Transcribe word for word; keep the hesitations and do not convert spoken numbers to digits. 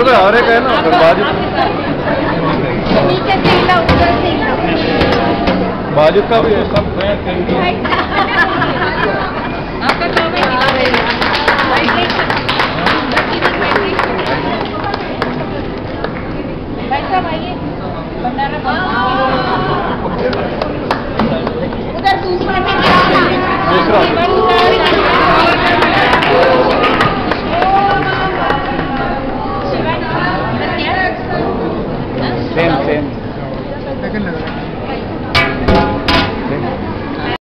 पे आ रहे का है ना बाजू नीचे से हिला ऊपर से हिला बाजू का भी है सब आपका काम है हिला रहे हैं भाई साहब आइए भंडारा